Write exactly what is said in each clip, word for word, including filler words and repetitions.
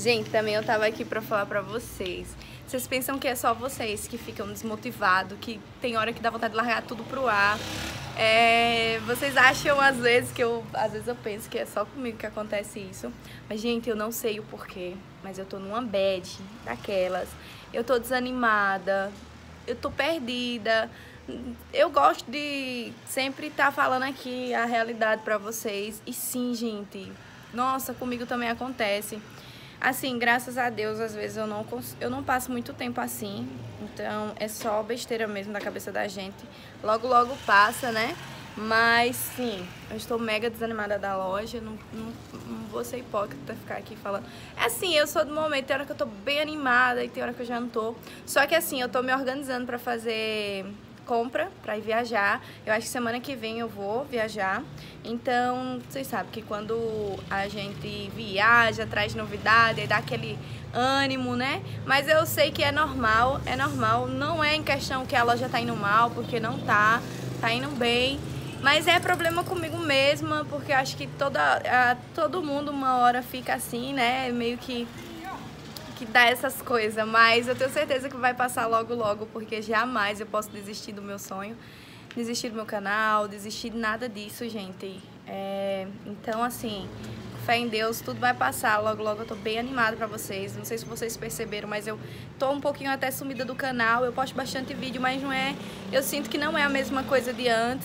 Gente, também eu tava aqui pra falar pra vocês. Vocês pensam que é só vocês que ficam desmotivados, que tem hora que dá vontade de largar tudo pro ar. É, vocês acham às vezes que eu, às vezes eu penso que é só comigo que acontece isso. Mas, gente, eu não sei o porquê, mas eu tô numa bad daquelas. Eu tô desanimada, eu tô perdida. Eu gosto de sempre estar tá falando aqui a realidade pra vocês. E sim, gente, nossa, comigo também acontece. Assim, graças a Deus, às vezes eu não, eu não passo muito tempo assim. Então, é só besteira mesmo da cabeça da gente. Logo, logo passa, né? Mas, sim, eu estou mega desanimada da loja. Não, não, não vou ser hipócrita ficar aqui falando. É assim, eu sou do momento, tem hora que eu tô bem animada e tem hora que eu já não tô. Só que assim, eu tô me organizando pra fazer compra, pra ir viajar. Eu acho que semana que vem eu vou viajar. Então, vocês sabem que quando a gente viaja, traz novidade, aí dá aquele ânimo, né? Mas eu sei que é normal, é normal. Não é em questão que a loja tá indo mal, porque não tá, tá indo bem. Mas é problema comigo mesma, porque eu acho que toda, a, todo mundo uma hora fica assim, né? Meio que, que dá essas coisas. Mas eu tenho certeza que vai passar logo, logo, porque jamais eu posso desistir do meu sonho. Desistir do meu canal, desistir de nada disso, gente. É, então, assim, fé em Deus, tudo vai passar. Logo, logo eu tô bem animada pra vocês. Não sei se vocês perceberam, mas eu tô um pouquinho até sumida do canal. Eu posto bastante vídeo, mas não é... Eu sinto que não é a mesma coisa de antes,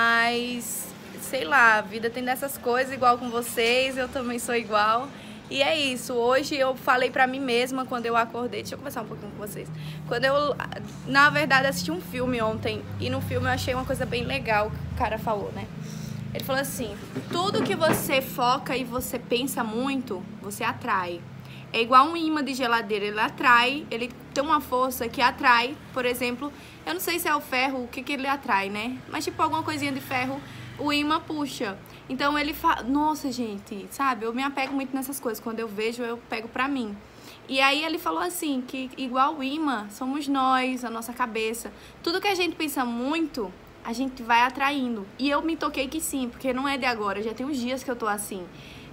mas... Sei lá, a vida tem dessas coisas, igual com vocês, eu também sou igual. E é isso, hoje eu falei pra mim mesma quando eu acordei, deixa eu conversar um pouquinho com vocês. Quando eu, na verdade, assisti um filme ontem, e no filme eu achei uma coisa bem legal que o cara falou, né? Ele falou assim, tudo que você foca e você pensa muito, você atrai. É igual um imã de geladeira, ele atrai, ele tem uma força que atrai, por exemplo, eu não sei se é o ferro, o que que ele atrai, né? Mas tipo alguma coisinha de ferro, o imã puxa. Então ele fala, nossa gente, sabe, eu me apego muito nessas coisas, quando eu vejo eu pego pra mim. E aí ele falou assim, que igual o imã, somos nós, a nossa cabeça. Tudo que a gente pensa muito, a gente vai atraindo. E eu me toquei que sim, porque não é de agora, já tem uns dias que eu tô assim,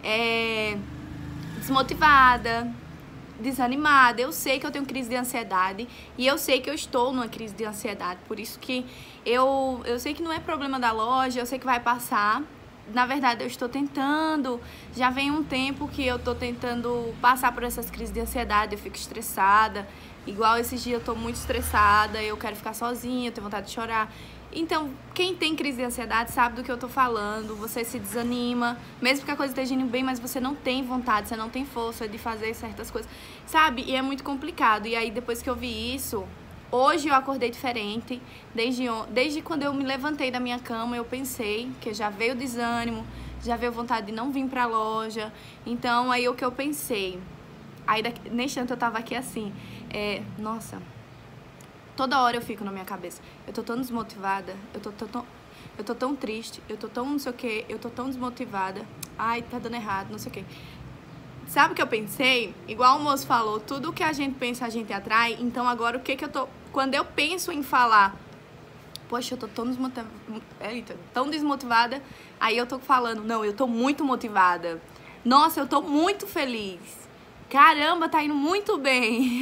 é... desmotivada, desanimada. Eu sei que eu tenho crise de ansiedade e eu sei que eu estou numa crise de ansiedade. Por isso que eu, eu sei que não é problema da loja, eu sei que vai passar. Na verdade, eu estou tentando, já vem um tempo que eu estou tentando passar por essas crises de ansiedade, eu fico estressada. Igual esses dias eu estou muito estressada, eu quero ficar sozinha, eu tenho vontade de chorar. Então, quem tem crise de ansiedade sabe do que eu tô falando, você se desanima, mesmo que a coisa esteja indo bem, mas você não tem vontade, você não tem força de fazer certas coisas, sabe? E é muito complicado. E aí, depois que eu vi isso, hoje eu acordei diferente, desde, desde quando eu me levantei da minha cama, eu pensei que já veio desânimo, já veio vontade de não vir pra loja. Então, aí o que eu pensei, aí daqui, neste ano eu tava aqui assim, é, nossa... Toda hora eu fico na minha cabeça, eu tô tão desmotivada, eu tô, tô, tô, eu tô tão triste, eu tô tão não sei o que, eu tô tão desmotivada, ai, tá dando errado, não sei o que. Sabe o que eu pensei? Igual o moço falou, tudo que a gente pensa a gente atrai, então agora o que que eu tô... Quando eu penso em falar, poxa, eu tô tão desmotivada, eita, tão desmotivada, aí eu tô falando, não, eu tô muito motivada, nossa, eu tô muito feliz. Caramba, tá indo muito bem.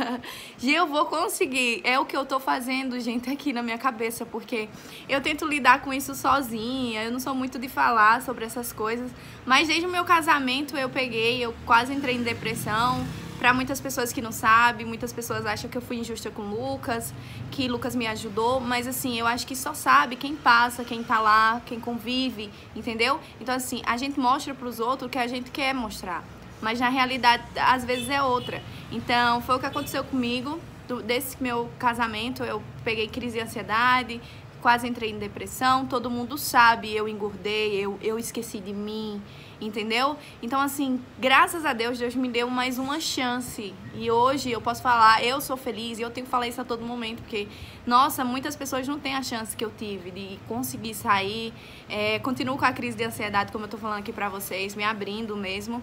E eu vou conseguir. É o que eu tô fazendo, gente, aqui na minha cabeça, porque eu tento lidar com isso sozinha, eu não sou muito de falar sobre essas coisas, mas desde o meu casamento eu peguei, eu quase entrei em depressão. Pra muitas pessoas que não sabem, muitas pessoas acham que eu fui injusta com o Lucas, que Lucas me ajudou, mas assim, eu acho que só sabe quem passa, quem tá lá, quem convive, entendeu? Então assim, a gente mostra pros outros o que a gente quer mostrar. Mas na realidade, às vezes é outra. Então, foi o que aconteceu comigo. Do, desse meu casamento, eu peguei crise de ansiedade, quase entrei em depressão. Todo mundo sabe, eu engordei, eu, eu esqueci de mim, entendeu? Então, assim, graças a Deus, Deus me deu mais uma chance. E hoje eu posso falar, eu sou feliz, e eu tenho que falar isso a todo momento, porque, nossa, muitas pessoas não têm a chance que eu tive de conseguir sair. É, continuo com a crise de ansiedade, como eu tô falando aqui pra vocês, me abrindo mesmo.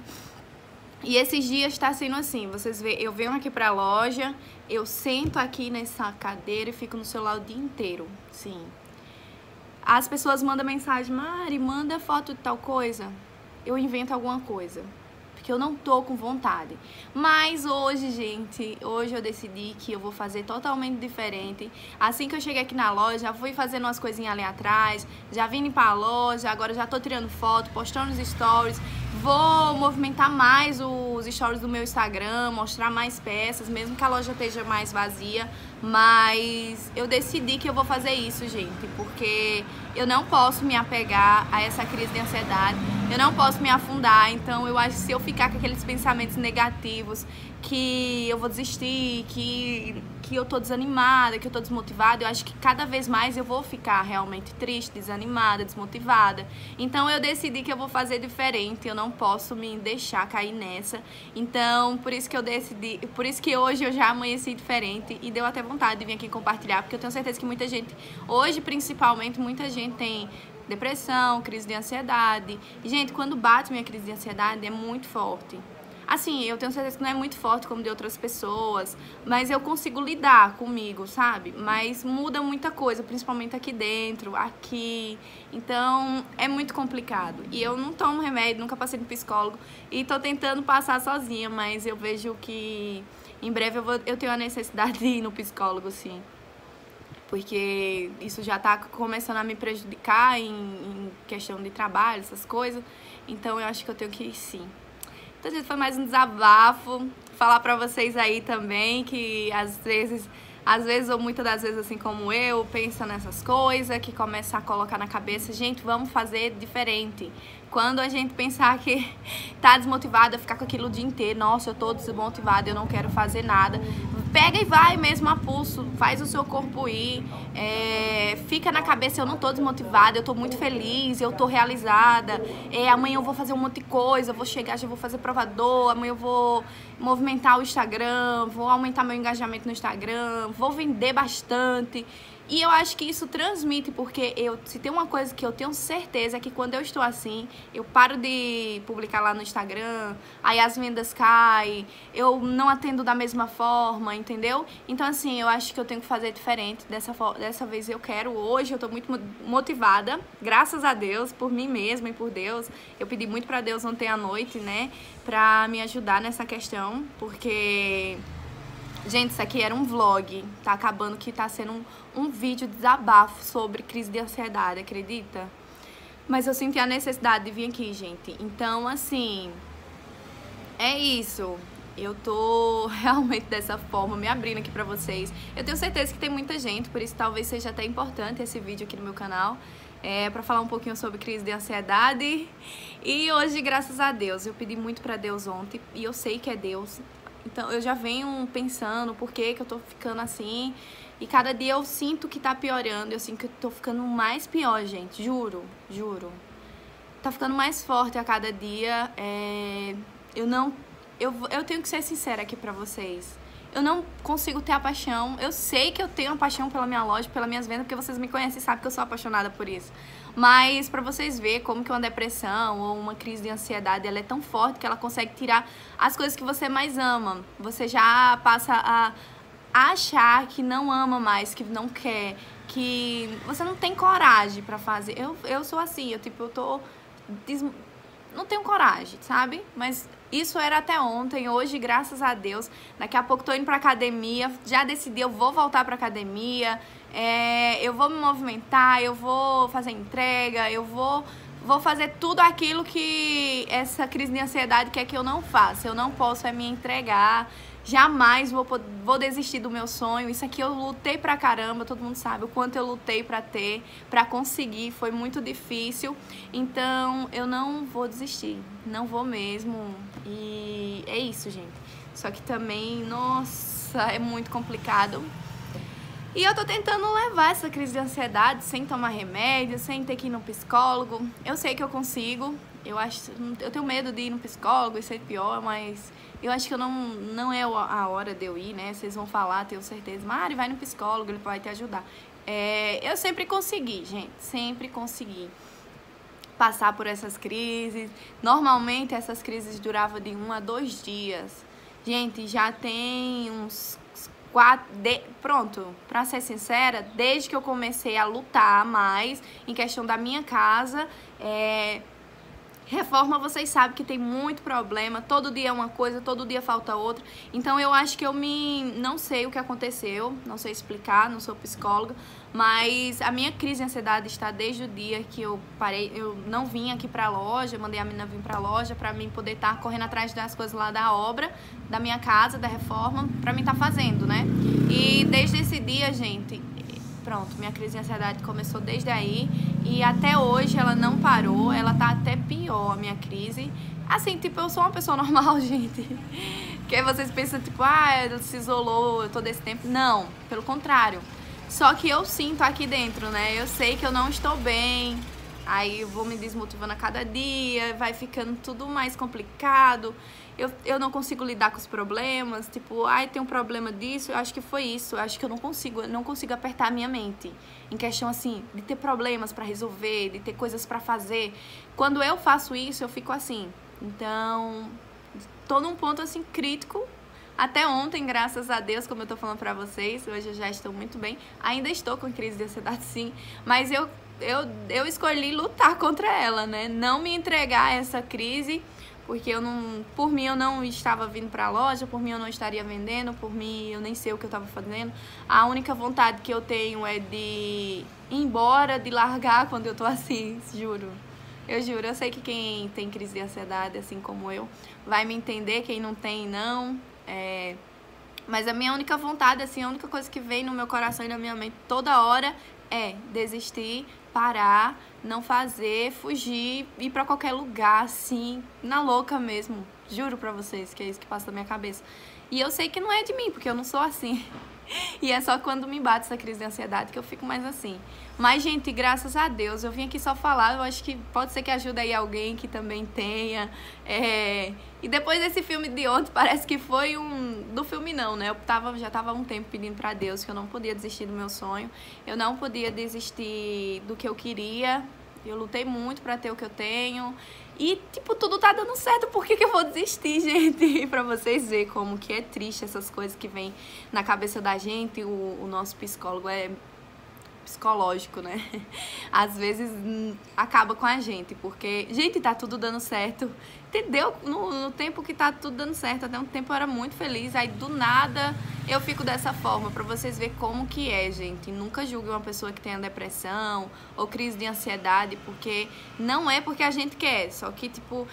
E esses dias tá sendo assim, vocês veem, eu venho aqui pra loja, eu sento aqui nessa cadeira e fico no celular o dia inteiro, sim. As pessoas mandam mensagem, Mari, manda foto de tal coisa, eu invento alguma coisa. porque eu não tô com vontade. Mas hoje, gente, hoje eu decidi que eu vou fazer totalmente diferente. Assim que eu cheguei aqui na loja, já fui fazendo umas coisinhas ali atrás, já vim para a loja, agora já tô tirando foto, postando os stories. Vou movimentar mais os stories do meu Instagram, mostrar mais peças, mesmo que a loja esteja mais vazia. Mas eu decidi que eu vou fazer isso, gente, porque eu não posso me apegar a essa crise de ansiedade, eu não posso me afundar. Então eu acho que se eu ficar com aqueles pensamentos negativos, que eu vou desistir, que, que eu tô desanimada, que eu tô desmotivada, eu acho que cada vez mais eu vou ficar realmente triste, desanimada, desmotivada. Então eu decidi que eu vou fazer diferente, eu não posso me deixar cair nessa. Então por isso que eu decidi, por isso que hoje eu já amanheci diferente e deu até vontade de vir aqui compartilhar, porque eu tenho certeza que muita gente, hoje principalmente, muita gente tem depressão, crise de ansiedade. E, gente, quando bate minha crise de ansiedade é muito forte. Assim, eu tenho certeza que não é muito forte como de outras pessoas, mas eu consigo lidar comigo, sabe? Mas muda muita coisa, principalmente aqui dentro, aqui. Então, é muito complicado. E eu não tomo remédio, nunca passei no psicólogo e tô tentando passar sozinha, mas eu vejo que em breve eu, vou, eu tenho a necessidade de ir no psicólogo, sim. Porque isso já tá começando a me prejudicar em, em questão de trabalho, essas coisas. Então, eu acho que eu tenho que ir, sim. Então, gente, foi mais um desabafo. Falar pra vocês aí também que às vezes, às vezes ou muitas das vezes, assim como eu, pensa nessas coisas, que começa a colocar na cabeça, gente, vamos fazer diferente. Quando a gente pensar que tá desmotivada, ficar com aquilo o dia inteiro, nossa, eu tô desmotivada, eu não quero fazer nada, pega e vai mesmo a pulso, faz o seu corpo ir, é, fica na cabeça, eu não tô desmotivada, eu tô muito feliz, eu tô realizada, é, amanhã eu vou fazer um monte de coisa, eu vou chegar, já vou fazer provador, amanhã eu vou movimentar o Instagram, vou aumentar meu engajamento no Instagram, vou vender bastante. E eu acho que isso transmite, porque eu, se tem uma coisa que eu tenho certeza é que quando eu estou assim, eu paro de publicar lá no Instagram, aí as vendas caem, eu não atendo da mesma forma, entendeu? Então, assim, eu acho que eu tenho que fazer diferente. Dessa, dessa vez eu quero, hoje eu tô muito motivada, graças a Deus, por mim mesma e por Deus. Eu pedi muito pra Deus ontem à noite, né, pra me ajudar nessa questão, porque... Gente, isso aqui era um vlog, tá acabando que tá sendo um, um vídeo de desabafo sobre crise de ansiedade, acredita? Mas eu senti a necessidade de vir aqui, gente. Então, assim, é isso. Eu tô realmente dessa forma, me abrindo aqui pra vocês. Eu tenho certeza que tem muita gente, por isso talvez seja até importante esse vídeo aqui no meu canal. É, pra falar um pouquinho sobre crise de ansiedade. E hoje, graças a Deus, eu pedi muito pra Deus ontem, e eu sei que é Deus. Então, eu já venho pensando por que que eu tô ficando assim. E cada dia eu sinto que tá piorando. Eu sinto que eu tô ficando mais pior, gente. Juro, juro. Tá ficando mais forte a cada dia. É... Eu não... Eu, eu tenho que ser sincera aqui pra vocês. Eu não consigo ter a paixão. Eu sei que eu tenho a paixão pela minha loja, pelas minhas vendas, porque vocês me conhecem e sabem que eu sou apaixonada por isso. Mas pra vocês verem como que uma depressão ou uma crise de ansiedade, ela é tão forte que ela consegue tirar as coisas que você mais ama. Você já passa a achar que não ama mais, que não quer, que você não tem coragem pra fazer. Eu, eu sou assim, eu tipo, eu tô... Des... Não tenho coragem, sabe? Mas isso era até ontem. Hoje, graças a Deus, daqui a pouco tô indo pra academia. Já decidi, eu vou voltar pra academia. É, eu vou me movimentar, eu vou fazer entrega, eu vou, vou fazer tudo aquilo que essa crise de ansiedade quer que eu não faça. Eu não posso é me entregar. Jamais vou, vou desistir do meu sonho. Isso aqui eu lutei pra caramba, todo mundo sabe o quanto eu lutei pra ter, pra conseguir. Foi muito difícil. Então, eu não vou desistir. Não vou mesmo. E é isso, gente. Só que também, nossa, é muito complicado. E eu tô tentando levar essa crise de ansiedade sem tomar remédio, sem ter que ir no psicólogo. Eu sei que eu consigo. Eu acho, eu tenho medo de ir no psicólogo e ser pior, mas eu acho que eu não, não é a hora de eu ir, né? Vocês vão falar, tenho certeza. Mari, vai no psicólogo, ele vai te ajudar. É, eu sempre consegui, gente, sempre consegui passar por essas crises. Normalmente essas crises duravam de um a dois dias. Gente, já tem uns quatro... De, pronto, pra ser sincera, desde que eu comecei a lutar mais em questão da minha casa, é... Reforma, vocês sabem que tem muito problema, todo dia é uma coisa, todo dia falta outra. Então eu acho que eu me... não sei o que aconteceu, não sei explicar, não sou psicóloga, mas a minha crise de ansiedade está desde o dia que eu parei, eu não vim aqui pra loja, mandei a menina vir pra loja pra mim poder estar correndo atrás das coisas lá da obra, da minha casa, da reforma, pra mim estar fazendo, né? E desde esse dia, gente... Pronto, minha crise de ansiedade começou desde aí e até hoje ela não parou, ela tá até pior, a minha crise. Assim, tipo, eu sou uma pessoa normal, gente. Que aí vocês pensam, tipo, ah, ela se isolou todo esse tempo. Não, pelo contrário. Só que eu sinto aqui dentro, né? Eu sei que eu não estou bem, aí eu vou me desmotivando a cada dia, vai ficando tudo mais complicado. Eu, eu não consigo lidar com os problemas, tipo, ai, tem um problema disso, eu acho que foi isso, eu acho que eu não consigo, eu não consigo apertar a minha mente em questão, assim, de ter problemas pra resolver, de ter coisas pra fazer. Quando eu faço isso, eu fico assim. Então, tô num ponto, assim, crítico. Até ontem, graças a Deus, como eu tô falando pra vocês, hoje eu já estou muito bem. Ainda estou com crise de ansiedade, sim, mas eu, eu, eu escolhi lutar contra ela, né? Não me entregar a essa crise, porque eu não, por mim eu não estava vindo pra loja, por mim eu não estaria vendendo, por mim eu nem sei o que eu estava fazendo. A única vontade que eu tenho é de ir embora, de largar quando eu tô assim, juro. Eu juro, eu sei que quem tem crise de ansiedade, assim como eu, vai me entender, quem não tem, não. É... Mas a minha única vontade, assim, a única coisa que vem no meu coração e na minha mente toda hora é desistir, parar, não fazer, fugir, ir pra qualquer lugar, assim, na louca mesmo. Juro pra vocês que é isso que passa na minha cabeça. E eu sei que não é de mim, porque eu não sou assim. E é só quando me bate essa crise de ansiedade que eu fico mais assim. Mas, gente, graças a Deus, eu vim aqui só falar. Eu acho que pode ser que ajude aí alguém que também tenha. É... E depois desse filme de ontem, parece que foi um... Do filme não, né? Eu tava, já tava há um tempo pedindo pra Deus que eu não podia desistir do meu sonho. Eu não podia desistir do que eu queria. Eu lutei muito pra ter o que eu tenho. E, tipo, tudo tá dando certo. Por que que eu vou desistir, gente? Pra vocês verem como que é triste essas coisas que vêm na cabeça da gente. O, o nosso psicólogo é psicológico, né? Às vezes hum, acaba com a gente. Porque, gente, tá tudo dando certo. Entendeu? No, no tempo que tá tudo dando certo. Até um tempo eu era muito feliz. Aí, do nada, eu fico dessa forma. Pra vocês verem como que é, gente. Nunca julgue uma pessoa que tenha depressão ou crise de ansiedade. Porque não é porque a gente quer. Só que, tipo...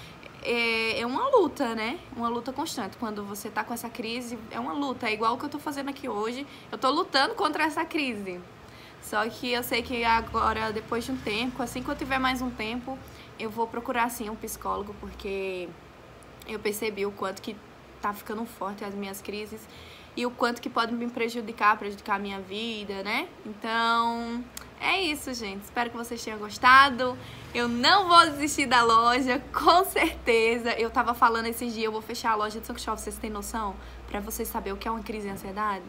É uma luta, né? Uma luta constante. Quando você tá com essa crise, é uma luta. É igual o que eu tô fazendo aqui hoje. Eu tô lutando contra essa crise. Só que eu sei que agora, depois de um tempo, assim que eu tiver mais um tempo, eu vou procurar, sim, um psicólogo, porque eu percebi o quanto que tá ficando forte as minhas crises e o quanto que pode me prejudicar, prejudicar a minha vida, né? Então, é isso, gente. Espero que vocês tenham gostado. Eu não vou desistir da loja, com certeza. Eu tava falando esses dias, eu vou fechar a loja de São Cristóvão, vocês têm noção? Pra vocês saberem o que é uma crise de ansiedade.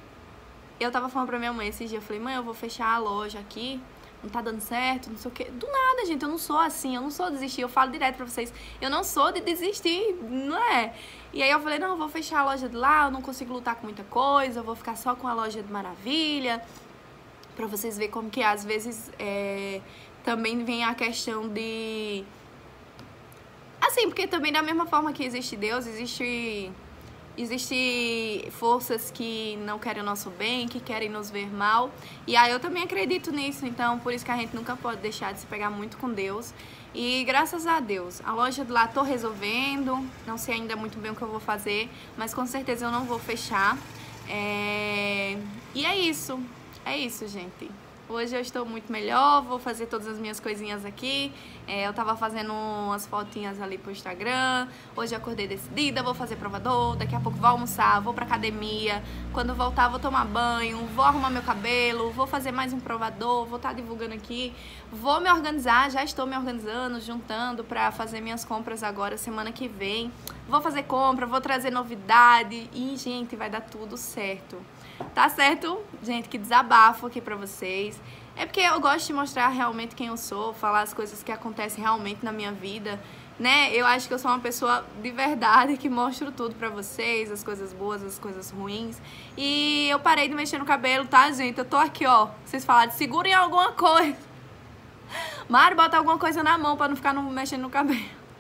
Eu tava falando pra minha mãe esses dias, eu falei, mãe, eu vou fechar a loja aqui, não tá dando certo, não sei o quê. Do nada, gente, eu não sou assim, eu não sou de desistir, eu falo direto pra vocês, eu não sou de desistir, não é? E aí eu falei, não, eu vou fechar a loja de lá, eu não consigo lutar com muita coisa, eu vou ficar só com a loja de Maravilha, pra vocês verem como que às vezes é, também vem a questão de... Assim, porque também da mesma forma que existe Deus, existe... Existem forças que não querem o nosso bem, que querem nos ver mal. E aí eu também acredito nisso, então por isso que a gente nunca pode deixar de se pegar muito com Deus. E graças a Deus, a loja de lá tô resolvendo, não sei ainda muito bem o que eu vou fazer, mas com certeza eu não vou fechar. É... E é isso, é isso, gente. Hoje eu estou muito melhor, vou fazer todas as minhas coisinhas aqui. É, eu tava fazendo umas fotinhas ali pro Instagram. Hoje eu acordei decidida, vou fazer provador. Daqui a pouco vou almoçar, vou pra academia. Quando voltar vou tomar banho, vou arrumar meu cabelo, vou fazer mais um provador, vou estar divulgando aqui. Vou me organizar, já estou me organizando, juntando pra fazer minhas compras agora, semana que vem. Vou fazer compra, vou trazer novidade e, gente, vai dar tudo certo. Tá certo? Gente, que desabafo aqui pra vocês. É porque eu gosto de mostrar realmente quem eu sou, falar as coisas que acontecem realmente na minha vida, né? Eu acho que eu sou uma pessoa de verdade que mostro tudo pra vocês, as coisas boas, as coisas ruins. E eu parei de mexer no cabelo, tá, gente? Eu tô aqui, ó. Vocês falaram, segurem alguma coisa. Mário, bota alguma coisa na mão pra não ficar no, mexendo no cabelo.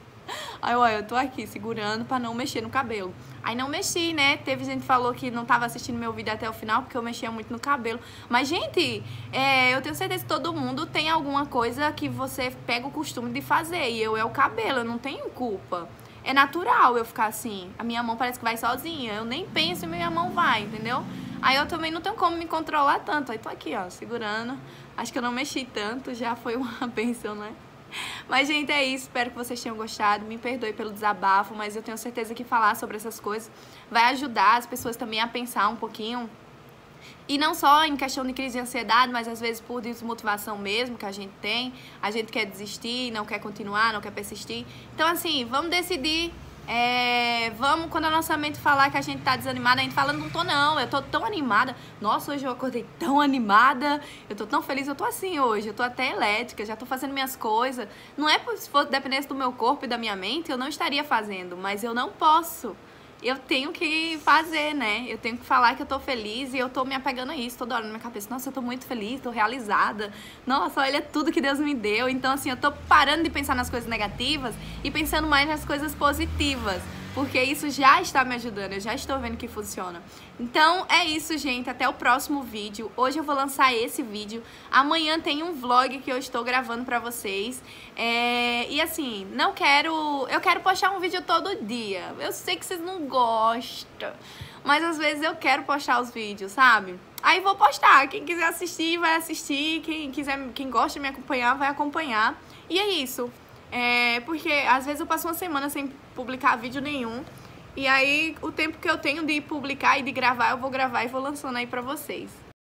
Aí, olha, eu tô aqui segurando pra não mexer no cabelo. Aí não mexi, né? Teve gente que falou que não tava assistindo meu vídeo até o final porque eu mexia muito no cabelo. Mas, gente, é, eu tenho certeza que todo mundo tem alguma coisa que você pega o costume de fazer. E eu é o cabelo, eu não tenho culpa. É natural eu ficar assim. A minha mão parece que vai sozinha. Eu nem penso e minha mão vai, entendeu? Aí eu também não tenho como me controlar tanto. Aí tô aqui, ó, segurando. Acho que eu não mexi tanto, já foi uma bênção, né? Mas, gente, é isso. Espero que vocês tenham gostado. Me perdoe pelo desabafo, mas eu tenho certeza que falar sobre essas coisas vai ajudar as pessoas também a pensar um pouquinho. E não só em questão de crise de ansiedade, mas às vezes por desmotivação mesmo que a gente tem. A gente quer desistir, não quer continuar, não quer persistir. Então, assim, vamos decidir. É, vamos, quando a nossa mente falar que a gente tá desanimada, a gente fala, não tô não, eu tô tão animada. Nossa, hoje eu acordei tão animada, eu tô tão feliz, eu tô assim hoje, eu tô até elétrica, já tô fazendo minhas coisas. Não é se fosse dependesse do meu corpo e da minha mente, eu não estaria fazendo, mas eu não posso. Eu tenho que fazer, né? Eu tenho que falar que eu tô feliz e eu tô me apegando a isso toda hora na minha cabeça. Nossa, eu tô muito feliz, tô realizada. Nossa, olha tudo que Deus me deu. Então, assim, eu tô parando de pensar nas coisas negativas e pensando mais nas coisas positivas. Porque isso já está me ajudando, eu já estou vendo que funciona. Então, é isso, gente. Até o próximo vídeo. Hoje eu vou lançar esse vídeo. Amanhã tem um vlog que eu estou gravando pra vocês. É... E assim, não quero... Eu quero postar um vídeo todo dia. Eu sei que vocês não gostam. Mas às vezes eu quero postar os vídeos, sabe? Aí vou postar. Quem quiser assistir, vai assistir. Quem quiser, quem gosta de me acompanhar, vai acompanhar. E é isso. É, porque às vezes eu passo uma semana sem publicar vídeo nenhum. E aí o tempo que eu tenho de publicar e de gravar, eu vou gravar e vou lançando aí pra vocês.